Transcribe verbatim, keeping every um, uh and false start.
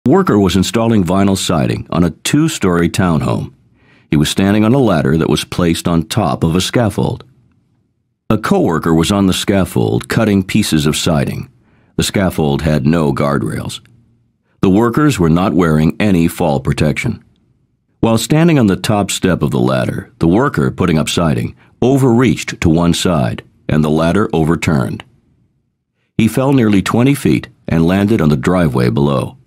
The worker was installing vinyl siding on a two-story townhome. He was standing on a ladder that was placed on top of a scaffold. A coworker was on the scaffold cutting pieces of siding. The scaffold had no guardrails. The workers were not wearing any fall protection. While standing on the top step of the ladder, the worker putting up siding overreached to one side, and the ladder overturned. He fell nearly twenty feet and landed on the driveway below.